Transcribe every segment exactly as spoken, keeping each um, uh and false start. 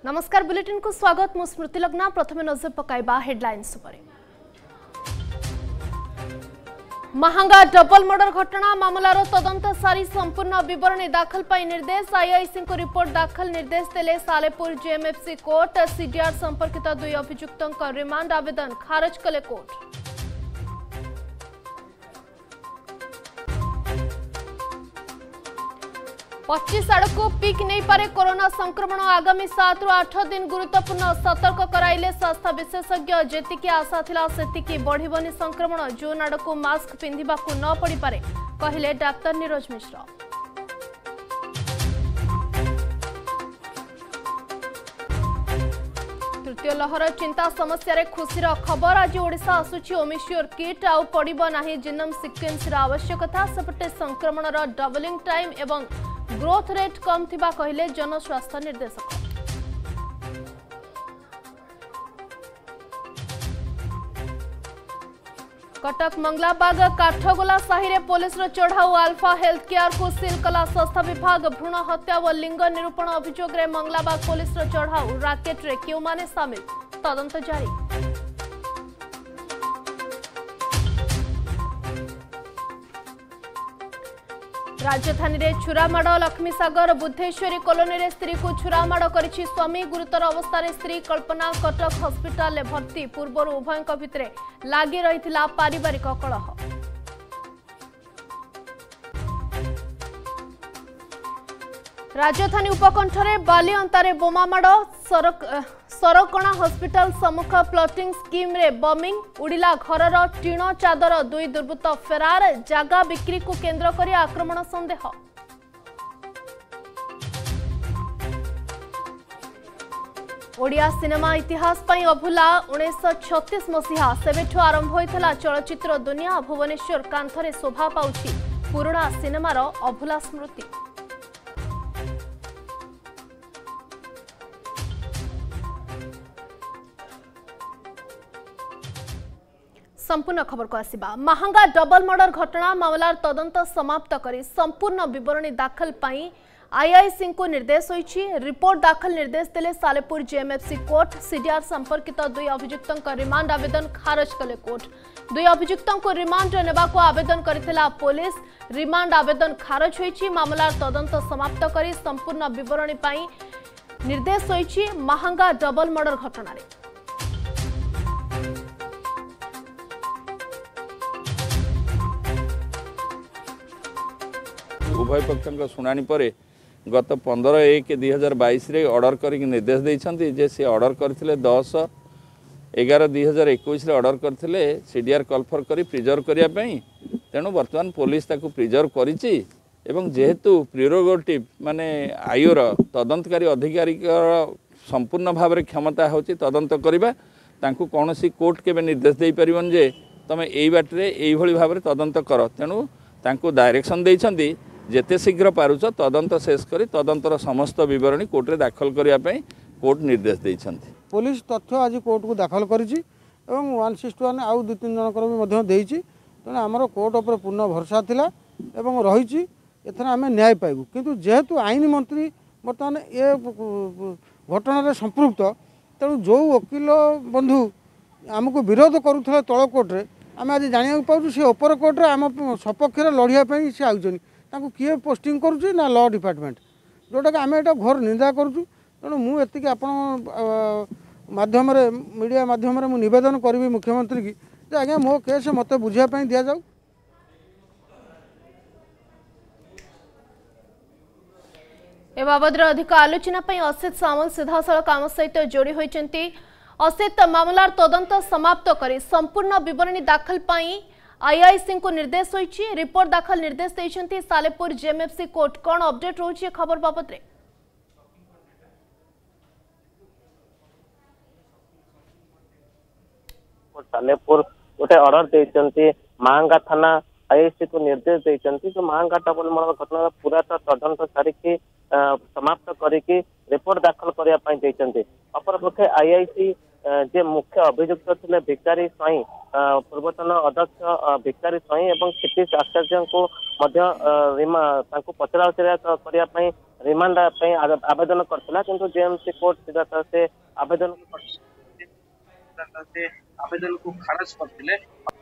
नमस्कार बुलेटिन को स्वागत मु स्मृति लग्ना। प्रथमे नजर पकाइबा हेडलाइंस उपरे। महंगा डबल मर्डर घटना मामलार तदंत सारी संपूर्ण विवरणी दाखल पाई निर्देश। आईआईसी को रिपोर्ट दाखल निर्देश देले सालेपुर जेएमएफसी कोर्ट। सीडीआर संपर्कित दुई अभियुक्तों रिमांड आवेदन खारज कले कोर्ट। पच्चीस आड़क पिक नहीं पारे कोरोना संक्रमण। आगामी सात रु आठ दिन गुरुत्वपूर्ण सतर्क कराइले स्वास्थ्य विशेषज्ञ। जेतिकी आशा थिला सेतिकी बढ़िबनी संक्रमण। जून आड़क मास्क पिंधिबाकू न पड़ी पारे कहिले डाक्टर नीरज मिश्र। तृतीय लहर चिंता समस्या रे खुशीर खबर। आज ओडिशा आसुची ओमिश्योर किट आउ पड़िबो नाही जिनोम सिक्वेन्स रा आवश्यकता। सेपटे संक्रमण रा डबलिंग टाइम एवं ग्रोथ रेट कम थिबा कहिले जनस्वास्थ्य निर्देशक। कटक मंगलाबाग काठगोला साहि रे पुलिस रो चढ़ाऊ। अल्फा हेल्थ केयर को सील कला स्वास्थ्य विभाग। भ्रूण हत्या व लिंग निरूपण अभियोग रे मंगलाबाग पुलिस रो चढ़ाऊ। राकेट रे क्यों माने शामिल तदंत जारी। राजधानी रे छुरामाड़। लक्ष्मीसागर बुद्धेश्वरी कॉलोनी रे स्त्री को छुरामाड़ करिछि स्वामी। गुरुतर अवस्था रे स्त्री कल्पना कटक हॉस्पिटल में भर्ती। पूर्वर उभयों भितर लागी रहिथिला पारिवारिक कलह। राजधानी उपकंठरे बाली अंतारे बोमामाड़। सरक सरकणा हॉस्पिटल सम्मुख प्लॉटिंग स्कीम रे बमिंग। उड़िला घरर टीण चादर। दुई दुर्बृत्त फेरार। जागा बिक्री को केंद्र करी आक्रमण संदेह। ओडिया सिनेमा इतिहास पई अभुला उन्नीस छत्तीस मसीहा सेवेठु आरंभ होइथला चलचित्र दुनिया। भुवनेश्वर कांथरे शोभा पाउछि पुराणा सिनेमार अभुला स्मृति। संपूर्ण खबर को आसिबा। महंगा डबल मर्डर घटना मामलार तदंत समाप्त करी संपूर्ण विवरणी दाखल पाई आईआईसी को निर्देश होइछि। रिपोर्ट दाखल निर्देश देले सालेपुर जेएमएफसी कोर्ट। सीडीआर संपर्कित दुई अभियुक्तों रिमांड आवेदन खारज कले कोर्ट। दुई अभियुक्तों को रिमांड नेबाको आवेदन करिथिला पुलिस। रिमांड आवेदन खारज होइछि। मामलार तदंत समाप्त करी संपूर्ण विवरणी पाई निर्देश होइछि। महंगा डबल मर्डर घटना रे उभय पक्षों शुणाणी पर गत पंद्रह एक दुई हजार बैश ऑर्डर कर निर्देश देते जे सी ऑर्डर करते दस एगार दुई हजार एक ऑर्डर करते सीडीआर कलफर कर प्रिजर्व करने। तेणु बर्तमान पुलिस ताकू प्रिजर्व करिछि एवं जेहेतु प्रिरोगेटिव माने आयोर तदंतकारी अधिकारी संपूर्ण भाव में क्षमता होची तदंत करबा। तांकू कौनसी कोर्ट केबे निर्देश दे परिबन जे तमे एई बाटरे एई भली भाव में तदंत कर। तेणु तांकू डायरेक्शन देइछंती जेते शीघ्र पारुछ तदंत शेष करी तदंतर समस्त विवरणी कोर्ट रे दाखल करिया पई कोर्ट निर्देश देइछंती। पुलिस तथ्य आज कोर्ट को दाखल करिछि एवं वन सिक्सटी वन आउ दु तीन जनकर भी मध्य देइछि। तेणु आमर कोर्ट उपर पूर्ण भरोसा थिला एवं रहिछि एथरा आमे न्याय पाइबु। किंतु जेहेतु आईन मंत्री बर्तमान ए घटना रे संपृक्त तेणु जो वकील बंधु आमको विरोध करुथले तल कोर्ट रे आम आज जाना पाऊँ सी अपर कोर्ट रे आम सपक्ष लड़ाई सी आउन किए पोस्टिंग करुच्ची ना लॉ डिपार्टमेंट जोटा कि आम यहाँ घोर निंदा करुँ। तेणु मुझे आपण माध्यम मीडिया माध्यम मु निवेदन करी मुख्यमंत्री की जे आज्ञा मो केस मत बुझापी दि जाऊ। ए बाबद अधिक आलोचना असित सामल सीधासल आम सहित जोड़ी होती। असित मामलार तदंत समाप्त करी संपूर्ण विवरणी दाखल पाई आईआईसी को निर्देश होइछि। रिपोर्ट दाखल निर्देश देइछंती सालेपुर जेएमएफसी कोर्ट। कौन अपडेट रोचे खबर बाबत रे? सालेपुर गोटे ऑर्डर देइछंती महंगा थाना आईआईसी को निर्देश देइछंती जो महंगा डबल मर्डर घटना पूरा तदंत सारिकी समाप्त करिकी रिपोर्ट दाखल करिया पई देइछंती। अपरपक्षे आईआईसी जे मुख्य अभियुक्त थे भिकारी स्वाई पूर्वतन अध्यक्ष भिकारी स्वाई और क्षितिश आचार्य को पचरा उचरा करने रिमांड आवेदन करता किंतु जेएमसी कोर्ट सीधा से आवेदन आवेदन को खारज करते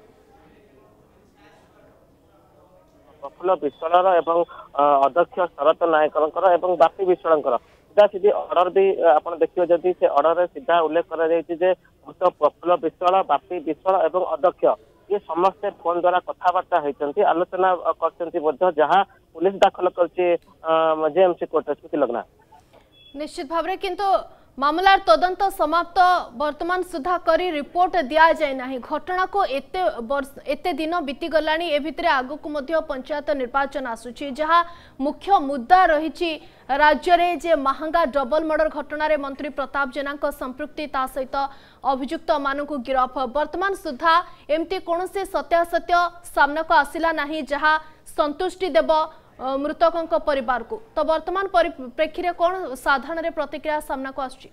प्रफुल्ल विश्वाल एवं अध्यक्ष शरत नायकर एवं बापी विश्वाल सीधा सीधी अर्डर भी आप देखिए जदि से अर्डर सीधा उल्लेख कर प्रफुल्ल विश्वाल बापी विश्वाल एवं अध्यक्ष ये समस्ते फोन द्वारा कथबार्ता होती आलोचना कर जहाँ पुलिस दाखल कर जेएमसी कोर्ट स्मृति लग्ना निश्चित भाव में किंतु मामलार तदंत समाप्त वर्तमान सुधा करी रिपोर्ट दिया जाए ना घटना को एते एते दिन बीती गलानी ए भितरे आगु को मध्य पंचायत निर्वाचन आसुची जहाँ मुख्य मुद्दा रही राज्य रे जे महंगा डबल मर्डर घटना रे मंत्री प्रताप जेना संपृक्ति ता सहित अभियुक्त मानक गिरफ वर्तमान सुधा एमती कौन से सत्यासत्य सामना को आसिला नहीं जहाँ संतुष्टि देव मृतकों परिवार को तो वर्तमान परिप्रेक्षी रे कौन साधारण प्रतिक्रिया सामना को आसुची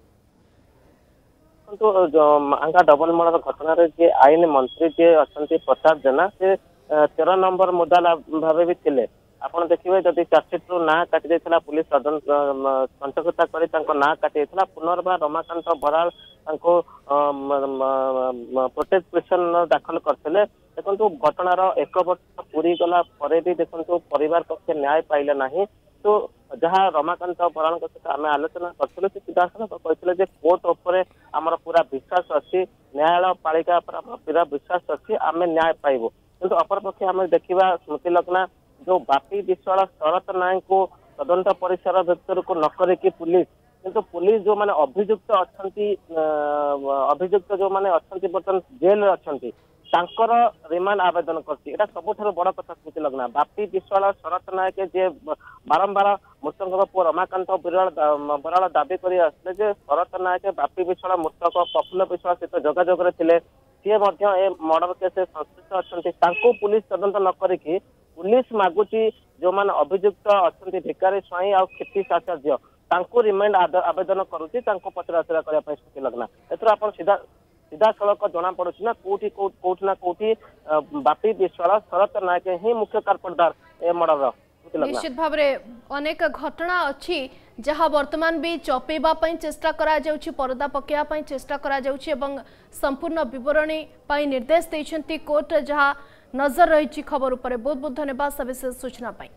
महंगा डबल मर्डर घटना रे जे आईन मंत्री जे अछंती प्रताप जेना से तेरह नंबर मुद्दा भावे भी थिले आपण देखिबे जदि चार्जशीट रु ना काटी देथिला पुलिस संचकता करी तांको ना काटी देथिला पुनर्बार रमाकांत बराल तांको प्रोटेक्ट पिटिशन दाखल करथिले देखो घटनार एक वर्ष पूरी गला परे भी देखो परिवार पक्ष न्याय पाइले नहीं तो जहाँ रमाकांत बराल सहित आम आलोचना करूँ से सीधा कहते कोर्ट उपर आमर पूरा विश्वास अच्छी न्यायालय पालिका पूरा विश्वास अच्छी आम न्याय पाइबू किंतु अपर पक्षे आम देखा स्मृति लग्ना जो बापी विश्वाल शरत नायक को तदंत परिसर भीतर को न करिकी पुलिस किंतु पुलिस जो माने अभियुक्त अच्छी अभियुक्त जो माने अच्छी बर्तमान जेल अच्छी तांकर रिमांड आवेदन करती एटा सबुठारु बड़ कथा स्मृति लग्ना बापी विश्वाल शरत नायक जे बारंबार मृतक पुओ रमाकांत बिराल बराल दाबी कर आसले जे शरत नायक बापी विश्वाल मृतक प्रफुल्ल विश्वाल सहित जोगाजोग थे सी मर्डर केस संश्लिष्ट अच्छी तांको पुलिस तदंत न करिकी पुलिस मागुची जो माने अभियुक्त अच्छी भिकारी स्वाई आ क्षितिश आचार्य तांको रिमांड आवेदन करुच्ची पचरा उचरा करने स्मृति लग्ना एथर आप सीधा सीधा सड़क जना पड़ुछि ना कोठी कोठी ना कोठी बापी विश्वाल शरत नायक ही मुख्य कारपटदार ए मर्डर निश्चित भाव में अनेक घटना अच्छी जहाँ वर्तमान भी चपेवा चेष्टा करा जाउछि पर्दा पकेवा चेष्टा करा जाउछि एवं संपूर्ण विवरणी पाई निर्देश देइछन्ति कोर्ट जहाँ नजर रही खबर उपरे बहुत बहुत धन्यवाद सविशेष सूचना पाई।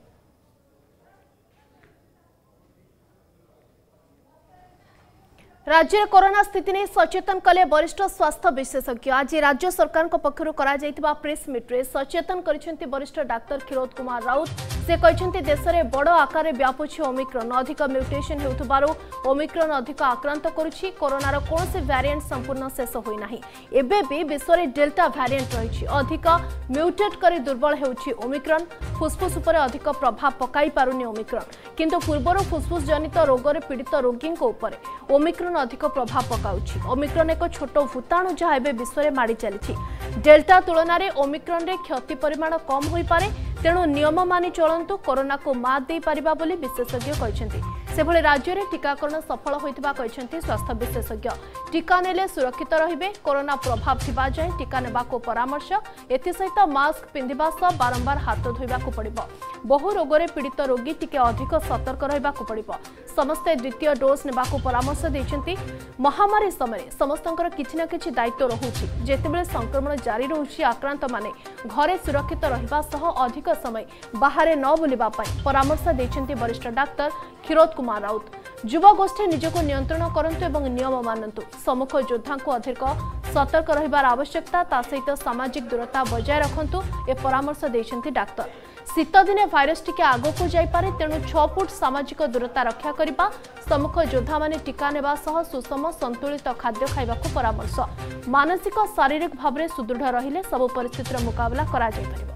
राज्य कोरोना स्थिति नहीं सचेतन कले वरिष्ठ स्वास्थ्य विशेषज्ञ आज राज्य सरकार पक्षर प्रेस मीट्रे सचेतन करिसेंति वरिष्ठ डाक्टर क्षीरोद कुमार राउत से कहते देश में बड़ आकार व्यापुछि ओमिक्रॉन अधिक म्यूटेशन हेउथबारु ओमिक्रॉन अधिक आक्रांत करुछि कोरोनार कौन से वेरिएंट संपूर्ण शेष होई नाही एबे भी विश्व में डेल्टा वेरिएंट रही अधिक म्यूटेट करी दुर्बल हेउछि ओमिक्रॉन फुसफुस उपर अधिक प्रभाव पकाई पारुनि ओमिक्रॉन किंतु पूर्वर फुसफुस जनित रोग पीड़ित रोगी ओमिक्रॉन अधिक प्रभाव पकाउछि ओमिक्रॉन एक छोट भूताणु जहाँ एबे विश्व में माड़ी चली डेल्टा तुलन में ओमिक्रॉन रे क्षति परिमाण कम होई पारे तेणु नियम मानि चलंतु कोरोना को मात दे पारिबा बोली विशेषज्ञ कहछन्ति सेभଳି राज्य में टीकाकरण सफल होइतिबा कहछन्ति स्वास्थ्य विशेषज्ञ टीका नेले सुरक्षित रहिबे कोरोना प्रभाव थिबा जाय टीका नेबा को परामर्श एथि सहित मास्क पिंधिबा सह बारंबार हाथ धोइबा को पड़िबो बहु रोग रे पीड़ित रोगी टिके अधिक सतर्क रहिबा को पड़िबो समस्त द्वितीय डोज नेबा को परामर्श दैछन्ति महामारी समय समस्तंकर किछि ना किछि दायित्व रहुछि जेतेबेले संक्रमण जारी रहुछि आक्रांत माने घरे सुरक्षित रहिबा सह अधिक समय बाहर न बुलिबा पई परामर्श दैछन्ति वरिष्ठ डाक्टर क्षीरोद कुमार राउत युवा गोष्ठी निजको नियंत्रण करंतु एवं नियम मानंतु सम्मुख योद्धा को अधिक सतर्क रहिबार आवश्यकता ता सहित सामाजिक दूरता बजाय रखंतु ए परामर्श दैछन्ति डाक्टर शीत दिने भाइरस टिके आगो को जाई पारे तेणु छह फुट सामाजिक दूरता रक्षा करिबा सम्मुख योद्धा माने टीका नेबा सह सुषम संतुलित खाद्य खाइबाको परामर्श मानसिक शारीरिक भाव में सुदृढ़ रहिले सब परिस्थितिर मुकाबला करा जाय परिबो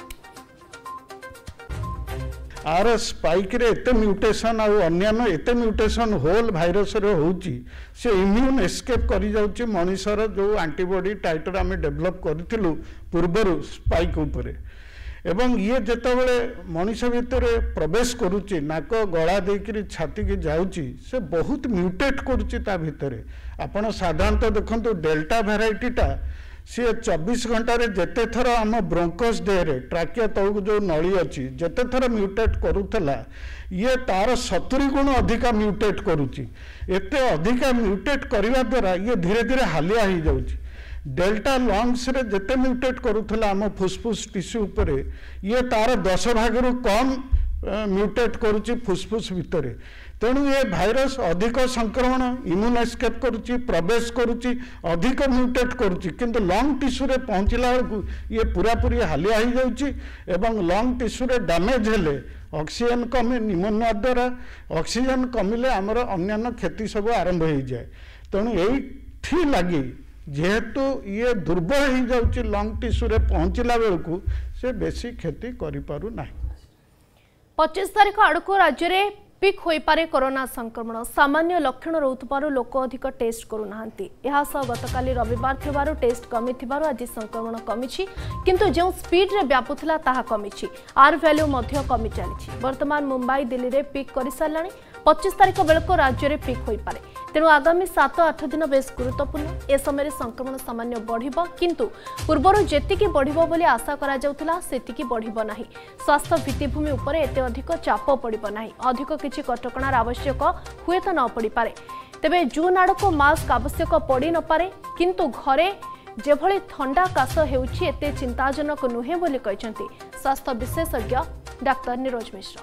आर स्पाइक रे एते म्यूटेशन आउ अन्यान्य एते म्यूटेशन होल भाइरस रे होउची से इम्यून एस्केप करी जाउची मनुष्यर जो एंटीबॉडी टाइटर आम डेभलप करथिलु पूर्वरु स्पाइक उपरे एवं ये जितेबले मनीष भितर प्रवेश करुच्ची नाक गला देकर छाती की जाऊँगी से बहुत म्यूटेट करुच्ची भितर आपण साधारणतः देखो डेल्टा भेराइटीटा सी चौबीस घंटे जेते थर आम ब्रोंकस देहरे ट्राकिया तौक जो नली अच्छी जेते थर म्यूटेट करूला ये तार सतुरी गुण अधिका म्यूटेट करुच्ची एते अधिका म्यूटेट करने द्वारा ये धीरे धीरे हालिया हो जाऊँगी डेल्टा लंग्स रे जेते म्यूटेट करूला आम फुसफुस टिश्यू उपरे ये तार दस भाग रु कम म्यूटेट करुच्ची फुसफुस भितर तेणु ये भाइरस अधिक संक्रमण इम्यून एस्केप करुच्ची प्रवेश करुच्ची अधिक म्यूटेट करुच्ची किंतु लंग टिश्यू रे पहुँचला बेलू ये पूरा पूरी हालिया हो जाऊँगी एवं लंग टिश्यू रे डैमेज हेले ऑक्सीजन कमी निमोनिया द्वारा ऑक्सीजन कमिले आमर अन्य क्षति सब आरंभ हो जाए तेणु यही लगी जेहेतु ये दुर्बल हो जाऊँगी लंग टिश्यू रे पहुँचला बेलू से बेसी क्षति करिपारु नाही। पच्चीस तारीख आड़क राज्य में पिक हो पारे कोरोना संक्रमण सामान्य लक्षण रोथबारु लोक अधिक टेस्ट करूनाहांती यह सह गतकाली रविवार थिबारु टेस्ट कमी थिबारु आज संक्रमण कमिछि किंतु जो स्पीड रे व्यापुथला ताहा कमिछि आर वैल्यू मध्य कमी चलिछि वर्तमान मुंबई दिल्ली रे पिक करि सारलाणी पच्चीस तारीख बेलको राज्य में पिक हो पारे तेणु आगामी सात आठ दिन बेस गुरुत्वपूर्ण ए समय संक्रमण सामान्य बढ़िबो किंतु पूर्वरु जेतिकी बढ़िबो बोली आशा करा जाउथला सेतिकी बढ़िबो नाही स्वास्थ्य भित्तिभूमि उपर एते अधिक चाप पड़िबो नाही अधिक किछि कटकणार आवश्यक हुए तो न पड़ी पारे तेबे जून आड़क मास्क आवश्यक पड़ी न पारे किंतु घरे जेभଳି थंडा काश हेउछि एते चिंताजनक नुहे बोली कहछन्ति स्वास्थ्य विशेषज्ञ डाक्टर निरोज मिश्र।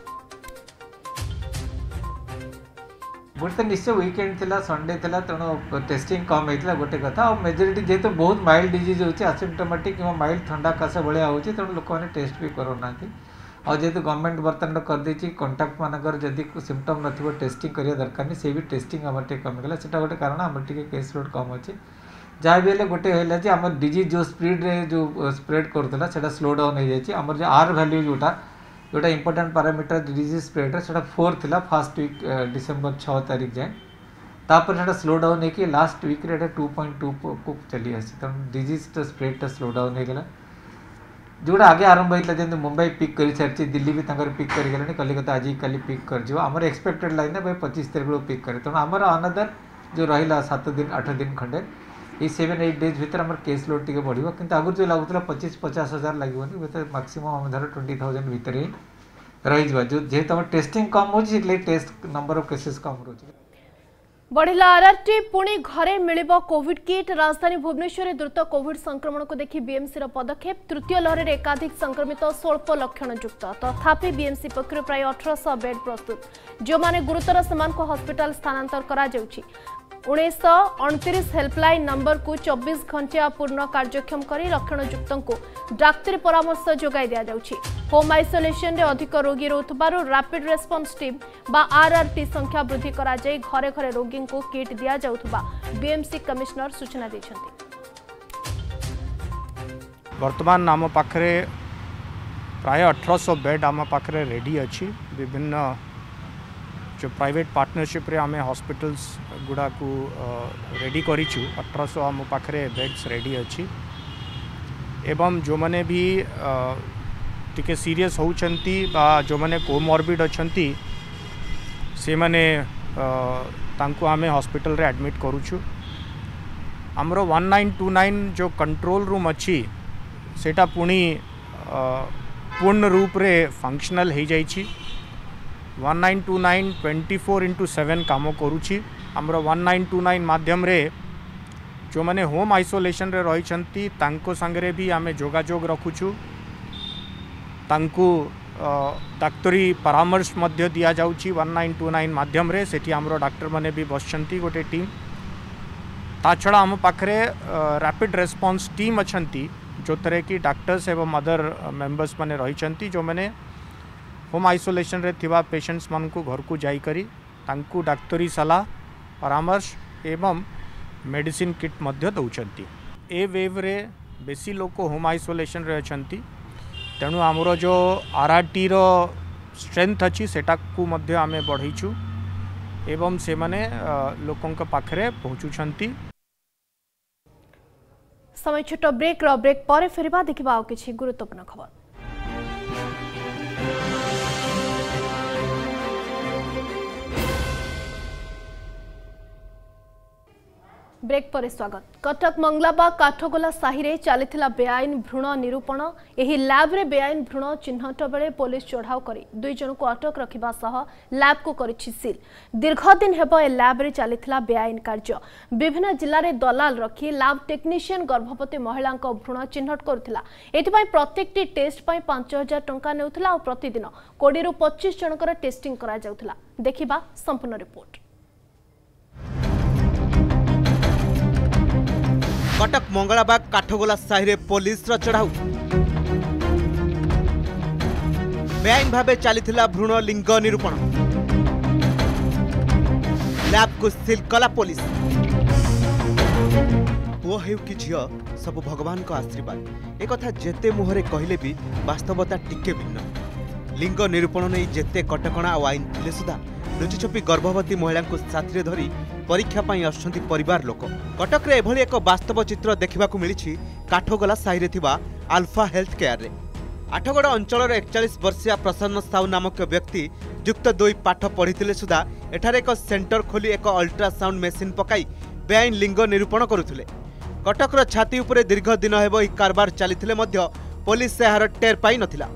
गोटे निश्चय वीकेंड थिला संडे थिला तेणु टेस्टिंग कम होता गोटे कथा और मेजोरिटी जेहेतु बहुत माइल्ड डिजीज होची असिम्प्टोमेटिक कि माइल्ड ठंडा काश भाया होची तेणु लोक मैंने टेस्ट भी करूना और जेहेतु गवर्नमेंट बर्तमान कर देछि कंटाक्ट मानकर जदि सिम्पटम नथिबो टेस्टिंग करिया दरकार नहीं से भी टेस्टिंग आम टे कमिगला सेटा गोटे कारण आम टे केस लोड कम अच्छे जहाँ भी गोटे है जे आम डिजीज जो स्पीड रे जो स्प्रेड करूला सेटा स्लो डाउन हो जाए आम आर वैल्यू जोटा जोटा इंपोर्टेंट पैरामीटर डिजीज स्प्रेड रे सेटा फोर थिला फर्स्ट वीक डिसेंबर छह तारीख जाए तापर सेटा स्लो डाउन होगी लास्ट वीक रे टू पॉइंट टू को चली आसी तेणु डिजीज स्प्रेड स्लो डाउन होगा जोटा आगे आरंभ होता जमी मुंबई पिक कर सारी दिल्ली भी पिक कर कलिकता आज कल पिक कर आमर एक्सपेक्टेड लाइन भाई पच्चीस तारीख को पिक करे तेणु आमर अनदर जो रहा सात दिन आठ दिन खंडे ये सेवेन एट डेज भर आम केस लोड टी बढ़ो कि आगुरी जो लगुला पच्चीस पचास हजार लगे मैक्सिमम आम धर ट्वेंटी थाउजेंड भितर ही रही जो जेहेतु आम टेस्टिंग कम हो टेस्ट नंबर ऑफ केसेस कम रोचे बढ़िला आरआरटी पुणी घरे मिलिबो कोविड किट राजधानी भुवनेश्वर द्रुत कोविड संक्रमण को देखि बीएमसी रो पदक्षेप तृतीय लहर रे एकाधिक संक्रमित स्वल्प लक्षण युक्त तथापि बीएमसी पक्षर प्राय अठारह सौ बेड प्रस्तुत जो माने गुरुतर समान को हॉस्पिटल स्थानांतर करा जाउछि उन्नीस सौ अड़तीस हेल्पलाइन नंबर को चौबीस घंटिया पूर्ण कार्यक्षम कर लक्षण युक्त को डाक्तरी परामर्श जोगाई दिया जाउछि होम आइसोलेशन रे अधिक रोगी रोथबारु रैपिड रेस्पॉन्स टीम बा आरआरटी संख्या वृद्धि करा जाई घरे घरे रोगी को किट दिया जाउथबा बीएमसी कमिश्नर सूचना दैछन्ति। वर्तमान आम पाखरे प्राय अठारह सौ बेड आम पाखरे रेडी अच्छी विभिन्न जो प्राइवेट पार्टनरशिप रे आमे हॉस्पिटल्स गुड़ा को रेडी करिछु अठारह सौ आम पाखरे बेड्स रेडी अच्छी एवं जो माने भी टिके सीरियस होउछंती बा जो माने कोमॉर्बिड अछंती से माने तांको आमे हॉस्पिटल रे एडमिट करूछु हमरो वन नाइन टू नाइन जो कंट्रोल रूम अच्छी सेटा पुणी पूर्ण रूप रे फंक्शनल हो जाइछि one nine two nine twenty four into seven काम करुछि हमरो वन नाइन टू नाइन माध्यम रे जो माने होम आइसोलेशन रे रहिछंती तांको संगरे भी आमे जोगाजोग रखुछु तांको डाक्तरी परामर्श मध्य दिया जाउछि वन नाइन टू नाइन माध्यम रे सेठी हमरो डॉक्टर माने भी बसछंती गोटे टीम ता छड़ा हम पाखरे रैपिड रेस्पॉन्स टीम अछंती जो तरह की डॉक्टर्स एवं अदर मेंबर्स माने रहिछंती जो माने होम आइसोलेशन रे थिबा पेशेंट्स मन को घर को जाई करी तांको डाक्तरी सलाह परामर्श एवं मेडिसिन किट मध्य दउछंती ए वेव रे बेसी लोक होम आइसोलेशन रे अछंती तेणु आमर जो आरआरटी रो स्ट्रेंथ अच्छी सेटा को मध्य आमे बढ़ाइछु एवं से माने लोकंक पाखरे पहुँचुछंती। समय छोट ब्रेक रो ब्रेक पर फेरबा देखिबा आ किछि गुरुत्वपूर्ण खबर। ब्रेक पर स्वागत। कटक मंगलाबाग काठगोला साहि रे चलीथिला बेआईन भ्रूण निरूपण। एही लैब रे बेआईन भ्रूण चिन्हट बेले पुलिस चढ़ाऊ करी दुई जन को अटक रखिबा सह लैब को करिछि सील। दीर्घ दिन हेबो ए लैब रे चलीथिला बेआईन कार्य। विभिन्न जिल्ला रे दलाल रखी लैब टेक्नीशियन गर्भवती महिला भ्रूण चिन्हट करुथिला। एथिपाई प्रत्येकटी टेस्ट पाई पांच हजार टंका नेउथिला और प्रतिदिन बीस रु पच्चीस जनकर टेस्टिंग करा जाउथिला। देखिबा संपूर्ण रिपोर्ट। कटक मंगलाबाग काठगोला साहि पुलिस चढ़ाऊ। बेआईन भावे चलीथिला भ्रूण लिंग निरूपण। लैब को सील कला पुलिस। पुओ हेउ कि झियो सब भगवान को आशीर्वाद एक कथा जेते मुहरे कहले भी वास्तवता टिके भिन्न। लिंग निरूपण नहीं जेते कटकणा और आईन थिले सुधा लुचिछपी गर्भवती महिला को साथी धरी परीक्षा पाई आसुछंती परिवार लोक। कटक रे एभली एक वास्तव चित्र देखा मिली काठगोला साहि रे थिबा आल्फा हेल्थ केयर रे। आठगड़ अंचल एकचाश वर्षीय प्रसन्न साहू नामक व्यक्ति युक्त दुई पाठ पढ़ी सुधा एठारे एक सेंटर खोली एक अल्ट्रासाउंड मेसीन पकाई बेआईन लिंग निरूपण करुथिले। कटकर छाती उपरे दीर्घ दिन हेबो ई कारबार चलीथिले मध्य पुलिस एहार टेर पाई नथिला।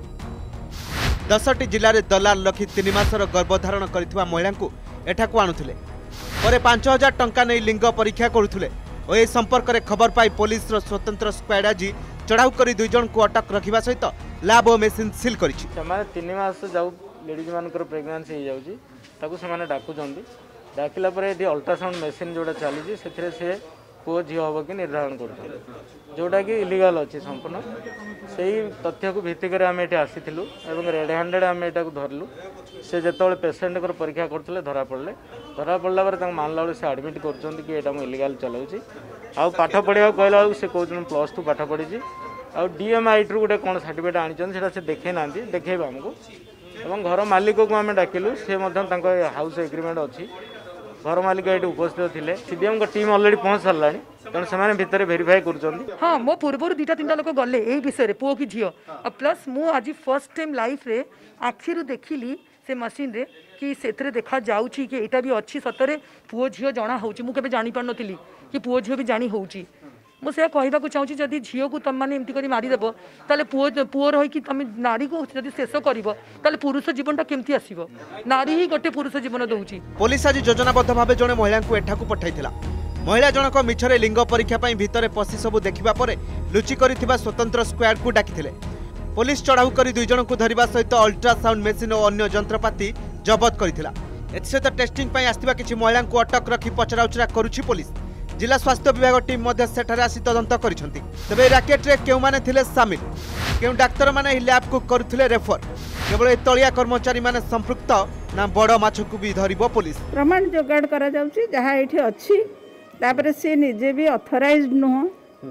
दसटी जिले में दलाल रखी तीन मासर गर्भधारण करथिबा महिला को एठाकू आणुथिले। परे पांच हजार टंका नहीं लिंग परीक्षा करुथिले और ए संपर्क में खबर पाई पुलिस स्वतंत्र स्क्वाड आज चढ़ाऊ कर दुई जन को अटक रखा सहित लैब और मेसीन सील करिछि। तीन मास जाऊ लेडीज मानकर प्रेगनेंसी हो जाउची ताकू से माने डाकुचंदी डाकिला परे एठी अल्ट्रासाउंड मेसीन जोड़ा चली से से पुओ झील हम कि निर्धारण कर जोटा कि इलिगाल अच्छी संपूर्ण से तथ्य को भित्तिक आम ये आसीलु और रेड हैंडेड आम यहाँ धरलु से जो पेसेंट को परीक्षा करते धरा पड़े धरा पड़ा पर मानला बेलू से आडमिट कर इलिगाल चलाऊँगी आउ पाठ पढ़ा कहला से कौन प्लस टू पाठ पढ़ी आउ डीएमआई टू गोटे कौन सर्टिफिकेट आनी से देखे ना देखेबा आमको और घर मालिक को आम डाकिलु सी हाउस एग्रीमेंट अच्छी घर मालिक ये उपस्थित थे सीडीएम को टीम ऑलरेडी पहुंच सारा तेणु से भितर वेरीफाई कर हाँ मो पूर्व दुईटा तीन लोक गले यही विषय पुओ कि झील प्लस मु आज फर्स्ट टाइम लाइफ रे आखिर देखिली से मशीन रे कि से देखा जाऊँगी कि यहाँ भी अच्छी सतरे पुओ झील जना हो मुझे जानी पार नी कि पुओ झील भी जानी होची मुझे कहवाक चाहूँगी जदि झील को तुम मैंने एमती मारिदेव ताले पुओ पुओ रही तुम नारी को जब शेष कर पुरुष जीवनटा केमती आसो नारी ही गोटे पुरुष जीवन दूची। पुलिस आज योजनाबद्ध भाव जड़े महिला को एठाकू पठाइथिला। महिला जनक मिछरे लिंग परीक्षा पाई भितरे पशि सबु देखिबा परे लुचि करिथिबा स्वतंत्र स्क्वाड को डाकिथिले। पुलिस चढ़ाऊ करी दुई जन को धरिबा सहित अल्ट्रासाउंड मेसीन और अन्य जंत्रपाति जबत करिथिला। एसत टेस्टिंग पाई आस्तिबा किछि महिला को अटक रखी पचराउचरा करुछि पुलिस। जिला स्वास्थ्य विभाग टीम मध्य सेठारे आसी तदंत करिसेंती। तबे रैकेट रे केउ माने थिले शामिल केउ डाक्टर माने लैब को करुथिले रेफर केवल ए तलिया कर्मचारी माने संपृक्त ना बड़ माछ को भी धरिबो पुलिस। प्रमाण जोगाड़ करा जाउची जहा एठी अछि तापरे से निजे भी ऑथराइज्ड नुह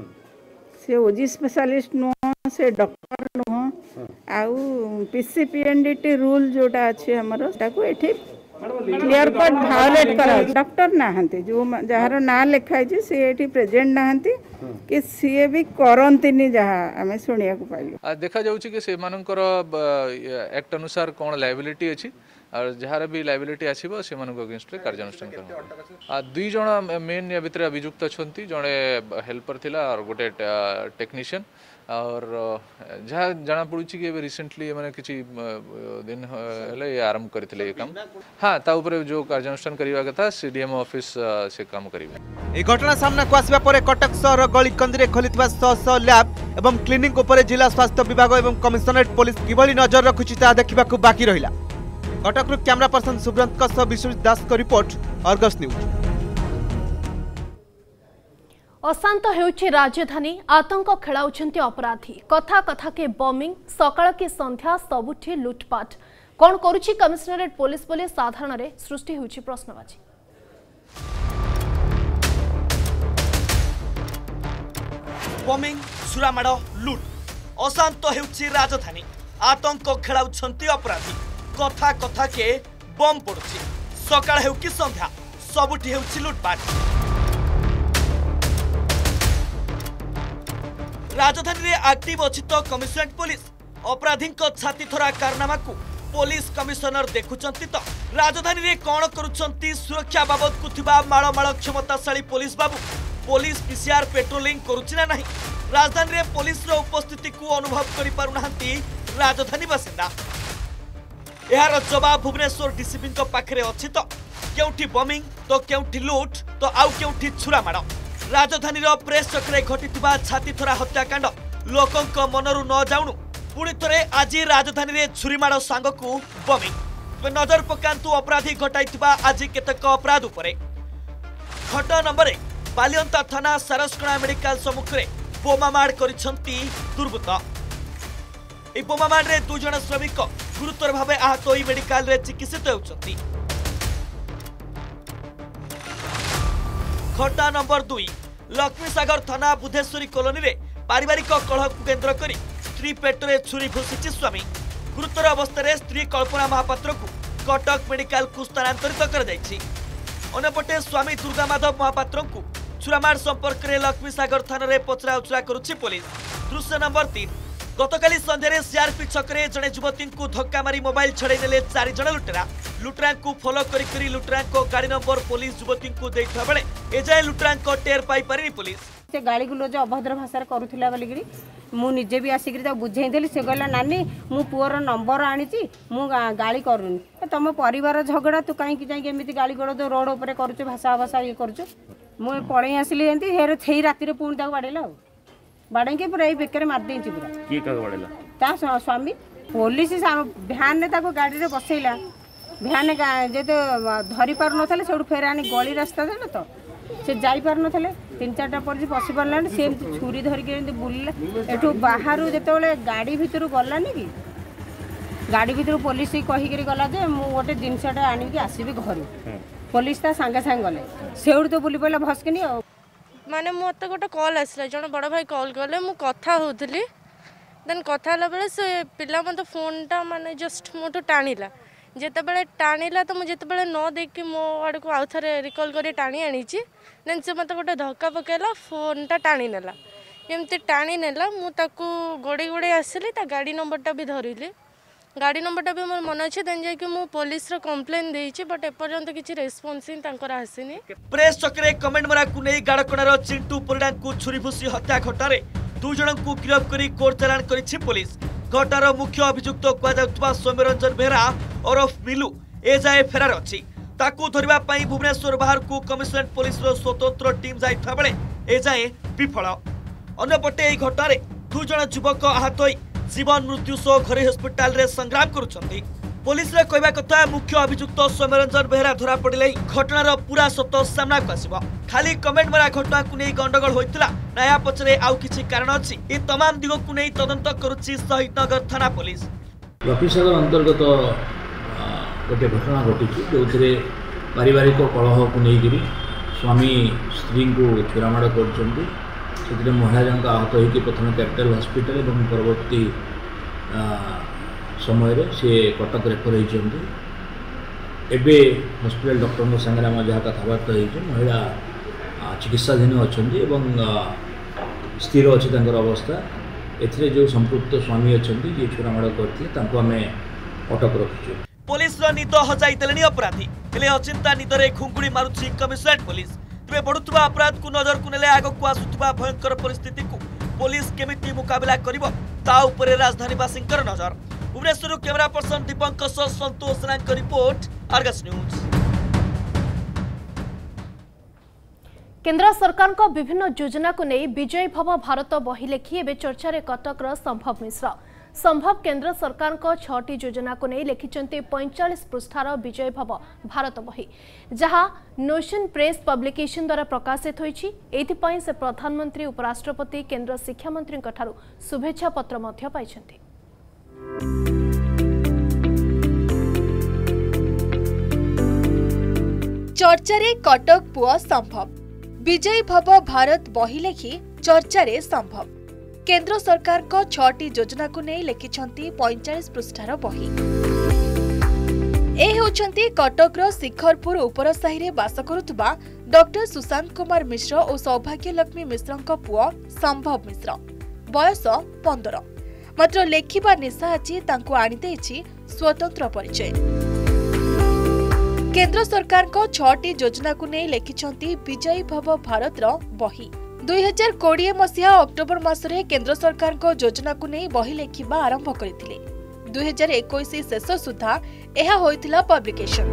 से ओजी स्पेशलिस्ट नुह से डॉक्टर नुह आउ पीसीपीएनडीटी रूल जोटा अछि हमर ताको एठी क्लियर कट भायोलेट करा डॉक्टर नाहंती जो जहार ना लिखाई छी से एठी प्रेजेंट नाहंती कि सी भी करंतिनी जहा हमें सुनिया को पाइलो। देखा जाउछि कि से मानकर एक्ट अनुसार कोन लायबिलिटी अछि और जहार भी लायबिलिटी आसीबो से मानको अगेंस्ट कार्यानुष्ठान करबो। आ दुई जण मेन या भितर अभियुक्त छथि जणे हेल्पर थिला और गोटे टेक्नीशियन और जहाँ जना पड़ी कि रिसेंटली मैंने किसी दिन हेले आरंभ करथिले ये काम। हाँ ता ऊपर जो कार्यानुष्ठान करिवा कथा सीडीएम ऑफिस से काम करिवे। ए घटना सामना को आसीबा परे कटक शहर गली कंदरे खोलितबा सौ सौ लैब एवं क्लिनिक ऊपर जिला स्वास्थ्य विभाग एवं कमिशनरेट पुलिस किभली नजर रखुछि ता देखिबा को बाकी रहिला। कटक कैमरा पर्सन सुब्रत सह विश्वजित दास को रिपोर्ट अर्गस न्यूज। अशांत हेउछि राजधानी आतंक खेलाउछन्ति अपराधी कथा कथा के बमिंग सकाळ के संध्या सबुठी लुटपाट कौन करुछि कमिशनरेट पुलिस पुलिस साधारण रे सृष्टि हेउछि प्रश्नबाजी। बमिंग सुरामाड़ लुट अशांत हेउछि राजधानी आतंक खेलाउछन्ति अपराधी कथा कथा के बम पड़ुछि सकाळ हेउ कि संध्या सबुठी हेउछि लुटपाट। राजधानी रे एक्टिव अछि तो कमिशनरेट पुलिस अपराधी छाती थरा कारनामा को पुलिस कमिशनर देखुचंती तो राजधानी रे कौन करुचंती सुरक्षा बाबद को थिबा माळ माळ क्षमताशाली पुलिस बाबू पुलिस पीसीआर पेट्रोलिंग करुची ना नहीं राजधानी रे पुलिस रो उपस्थिति को अनुभव करि पारु नाहंती राजधानी बासिंदा यार जवाब भुवनेश्वर डीसीपी को पाखरे अछि तो केउठी बमिंग तो केउठी लूट तो आउ केउठी छुरा माड़ राजधानी रो प्रेस चक्रे घटिथिबा छाती थरा हत्याकांड लोकंक मनरु न जाउनु पुणी थरे आज राजधानी रे छुरीमाड़ सांग को बमिंग नजर पकांतु अपराधी घटाइथिबा आज केतक अपराध उपरे घटना नंबर एक बालियंता थाना सारसकणा मेडिकल सम्मुखरे बोमामाड़ करिसंती दुर्बृत्त ए बोमामाड़ रे दु जण श्रमिक गुरुतर भावे आहत होई मेडिकल रे चिकित्सित होउछंती घटना नंबर दुई लक्ष्मीसागर थाना बुधेश्वरी कॉलोनी रे पारिवारिक कलह को केन्द्र करी स्त्री पेटरे छुरी घुषिछि स्वामी गुरुतर अवस्था स्त्री कल्पना महापात्र को कटक मेडिकल को स्थानांतरित कर जाइछि अनेपटे स्वामी दुर्गा माधव महापात्र को छुरामाड़ संपर्क में लक्ष्मीसागर थाना रे पचरा उचरा करुछि पुलिस दृश्य नंबर तीन गतकाली संध्यारे सीआरपी छकरे जड़े युवती को धक्का मारी मोबाइल छड़े नेले चार जण लुटेरा लुटेरा को फॉलो करी करी लुटेरा को गाड़ी नंबर पुलिस युवती को देइथा बेले एजाय लुटेरा को टेर पाई पारिनी पुलिस से गाड़ी गुलोज अभद्र भाषा करूला बोलिकी मुझे भी आसिक बुझेदेली से कहला नानी मु पुअर नंबर आनी मु गाड़ी करूनी तुम परिवार झगड़ा तू कहीं जामती गाड़ी गोड़ रोड उपर कर भाषा भाषा ये कर मुझे पड़े आसली जमी हेर थी राति पुणी बाड़ेला बाड़े पूरा ये बेकर मारदे पूरा स्वामी पुलिस भ्यान ने गाड़ी में बसैला भ्यान जे धरी पार ना से फेर आनी गली रास्ता था तो से जाई पार नथले तीन चारटा पर पशि पारला से छुरी धरिक बुलला एठू बाहर जिते गाड़ी भितर गलानी कि गाड़ी भितर पुलिस कहीकि गला जे मु गोटे जिनसटा आनिक आसबि घर पुलिस ता सांगे सांगे गले से तो बुली पड़ा भस्किनी माने मत गोटे कॉल आसला जन बड़ भाई कॉल कले मु कथा होतली देन कथा हला बेले से पिला मत फोनटा माने जस्ट मोटो टाणीला जितेबाला टाणीला तो मुझे न देखी मो आड़ को आउ थे रिकल कर टाणी आनी देन से मत गोटे धक्का पकेला फोनटा टाणी नेला एमती टाणी नेला मुझे गोड़े गोड़े आसली ता गाड़ी नंबरटा भी धरली गाड़ी नंबरटा भी मोर मन अच्छे देन जाकि मु पुलिस रो कंप्लेन देइछि बट एपर्यंत किछि रेस्पॉन्स इन तांकर आसीनी प्रेस चक्रे कमेंट मरा को नै गाड़कणार चिंटू परिडा को छुरी भुसी हत्या घटनारे दु जण को गिरफ करी कोर्ट चालान करिछि पुलिस घटनार मुख्य अभियुक्त कुआ सौम्यरंजन बेहरा ओरफ मिलू एजाए फेरार अच्छी ताकू धरिबा पई भुवनेश्वर बाहर को कमिशनरेट पुलिस रो स्वतंत्र टीम जाइथा बेले एजाए विफल अन्यपटे एही घटनारे दु जण युवक आहत होई जीवन मृत्यु सह घरे हस्पिटाल रे संग्राम करुछंती पुलिस रे कहबा कथा मुख्य अभियुक्त सौम्यरंजन बेहरा धरा पड़िले घटनार पूरा सत्य सामना को आसीबो खाली कमेंट मरा घटना को नहीं गंडगोल होइतला नया पछरे आउ किछि कारण अछि ए तमाम दिगो को नहीं तदंत करुछि शहीदनगर थाना पुलिस लक्ष्मीसागर अंतर्गत गोटे घटना घटी जो पारिवारिक कलह को लेकर स्वामी स्त्री को छुरामाड़ कर महिला जनक आहत होकर प्रथम कैपिटल हॉस्पिटल और परवर्ती समय सी कटक रेफर होती एबे हॉस्पिटल डॉक्टर संगे आम जहाँ कथबार्ता हो महिला चिकित्साधीन अच्छा स्थिर अच्छी अवस्था एथिरे जो संपृक्त स्वामी अच्छा जी छुरामाड़ करते आम अटक रखी पुलिस निद हजाई देले अपराधी हेले अचिंता निदरे खुंगुड़ी मारुछि कमिशनरेट पुलिस तेज बढ़ुवा अपराध को नजर को नेले आग को आसुवा भयंकर परिस्थिति को पुलिस केमिति मुकाबला करिवो ता उपरे राजधानीवासींकर नजर भुवनेश्वर कैमरा पर्सन दीपंक सह संतोष रांक रिपोर्ट आर्गस न्यूज। केंद्र सरकार को विभिन्न योजना को नहीं विजय भव भारत बही लेखी एवं चर्चा कटकर संभव मिश्र संभव केंद्र सरकार को छटी योजना को नहीं लिखिंट पैंचाश पृष्ठार विजय भव भारत बही जहां नोशन प्रेस पब्लिकेशन द्वारा प्रकाशित होईछि एथिपई से प्रधानमंत्री उपराष्ट्रपति केंद्र शिक्षा मंत्री शुभेच्छा पत्र मध्य पाइछन्ति। चर्चारे कटक पुआ संभव विजय भव भारत बही लेखि चर्चारे संभव केंद्र सरकार को छटी योजना को नहीं लिखिछन्ति पैंचाश पृष्ठार बही ए होछन्ति कटकर शिखरपुर उपर साहि रे बास करुतबा डॉक्टर सुशांत कुमार मिश्र और सौभाग्य लक्ष्मी मिश्रଙ୍କ पुआ संभव मिश्र बयस पंद्रह मात्र लेखिबा निशा अछि तांको आनी देछि स्वतंत्र परिचय। केंद्र सरकार को छटी योजना को नहीं लिखिछंती विजयी भव भारत रो बही। दुई हजार कोड़े मसीहा अक्टोबर मासरे केंद्र सरकार को योजना को नहीं बही लेखिबा आरंभ करथिले। दुई हजार इक्कीस शेष सुधा यह होइथिला पब्लिकेशन।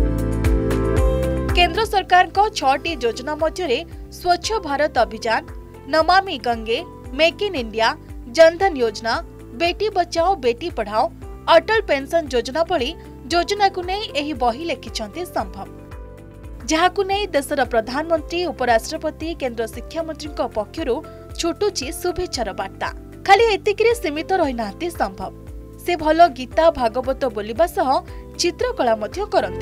केंद्र सरकार को छटी योजना मध्य स्वच्छ Bharat Abhiyan, Namami Gange, make in India, Jandhan Yojana, Beti Bachao Beti Padhao, Atal pension योजना भली योजना को नहीं एही बही लिखिछंती संभव, जहाकु नहीं देशर प्रधानमंत्री, उपराष्ट्रपति, केंद्र शिक्षा मंत्री पक्षरु छुटुची शुभेच्छार बार्ता। खाली एतिकिरे सीमित रही नांती संभव, से भल गीता भागवत बोलिबा सह चित्रकला मध्य करंती।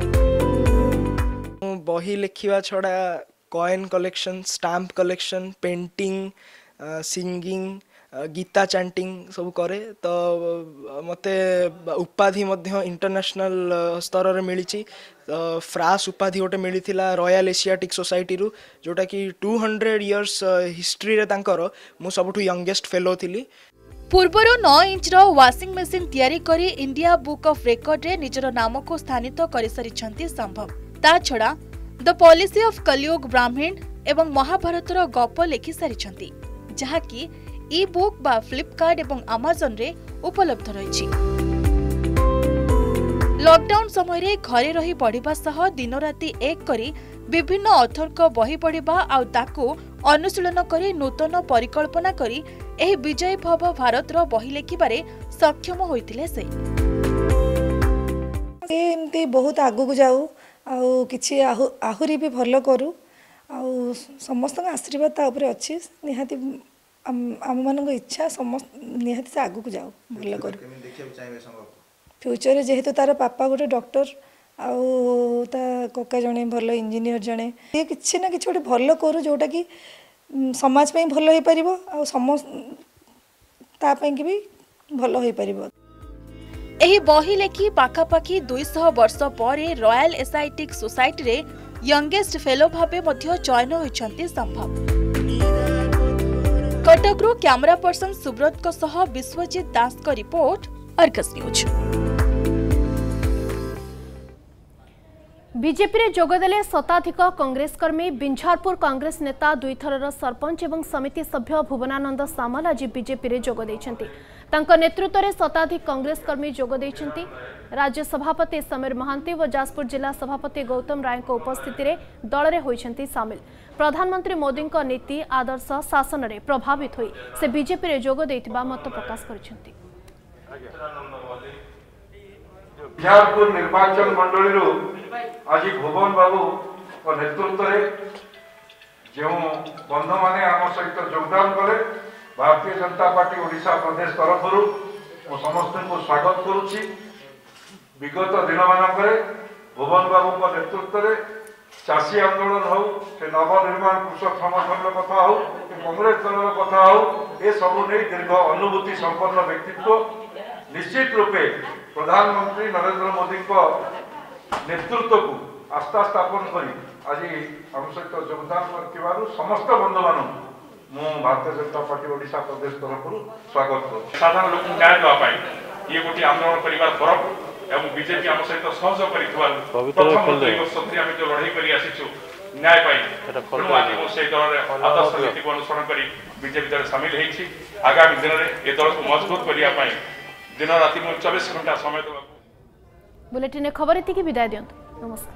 बही लिखिबा छडा coin collection, stamp collection, painting, singing, Gita chanting सब करे। तो मते उपाधि मध्य इंटरनेशनल स्तर रे मिली। फ्रांस उपाधि गोटे मिली रॉयल एशियाटिक सोसाइटी रु, जोटा कि टू हंड्रेड इयर्स हिस्ट्री रे तांकर मु सबठु यंगेस्ट फेलो थिली। पूर्वर नौ इंच रो वाशिंग मशीन तैयारी करी इंडिया बुक ऑफ रेकॉर्ड रे निजर नाम को स्थानित करि सरिछंती संभव। ता छडा द पॉलिसी ऑफ कलियुग ब्राह्मण एवं महाभारत रो गप लिखि सरिछंती, जहा कि ई बुक बा फ्लिपकार्ट एवं अमेजन रे उपलब्ध रही। लॉकडाउन समय रे घरे रही पढ़िबा सह दिन राति एक करी विभिन्न ऑथर को बही पढ़िबा आ ताकू अनुशीलन करी नूतन परिकल्पना करी एही विजय भव भारत रो बही लेखिबारे सक्षम होइतिले से। एमती बहुत आगु को जाऊ आ किछि आहुरी भी भलो करू आ समस्त आशीर्वाद ता ऊपर अछि। निहाती आम मान इच्छा समस्त निहाती से आगु को जाऊ भल कर फ्यूचर जेहेतु तार पापा गोटे डॉक्टर आउ ता कका जने भल इंजीनियर जने ये किछि ना किछि गोटे भल करू जोटा कि समाज पे भल होई परिबो आ समस्त ता पे कि भी भल होई परिबो। एही बही लेखि पाखापाखि दुई सौ वर्ष पर रॉयल एसाइटिक सोसाइटी रे यंगेस्ट फेलो भाबे मध्य चयन होइछंती संभव। कटकरू कैमरा पर्सन सुब्रत को सह विश्वजीत दास का रिपोर्ट, अर्गस न्यूज। बीजेपी रे जोगदेले शताधिक कांग्रेस कर्मी। बिंझारपुर कांग्रेस नेता दुई थरर सरपंच एवं समिति सभ्य भुवनानंद सामल आज बीजेपी रे जोग दैछंती। तांका नेतृत्व में शताधिक कांग्रेस कर्मी जोग दैछंती। राज्य सभापति समीर महांती व जाजपुर जिला सभापति गौतम राय को उपस्थिति रे दल रे होइछंती शामिल। प्रधानमंत्री मोदी का नीति आदर्श शासन रे प्रभावित होई से बीजेपी रे जोग दैतिबा मत प्रकाश करछंती। बिहारपुर निर्वाचन मंडली आज भुवन बाबू नेतृत्व में जो बंधु मैंने आम सहित योगदान कले भारतीय जनता पार्टी ओडिशा प्रदेश तरफ समस्त को स्वागत करुच्ची। विगत दिन मानक भुवन बाबू नेतृत्व में चाषी आंदोलन हो, नवनिर्माण कृषक संगठन कथा हो, कांग्रेस दल कथा हो, ये सब नहीं दीर्घ अनुभूति संपन्न व्यक्तित्व निश्चित रूपे प्रधानमंत्री नरेंद्र मोदी को नेतृत्व को आस्था स्थापन करी आज आम सहित योगदान कर समस्त बंधु मान भारतीय जनता पार्टी ओडिशा प्रदेश तरफ स्वागत कर। साधारण लोक न्याय देवाई ये गोटे आंदोलन करने तरफ एवं बीजेपी आम सहित सहयोग कर जो लड़ाई कर न्याय तेणु आज मुझे दल आदर्श नीति को अनुसरण कर बीजेपी दल सामिल होती। आगामी दिन में ये दल को मजबूत करने दिन राति चौबीस घंटा समय देवा। बुलेटिन खबर एति विदाय दियंतु। नमस्कार।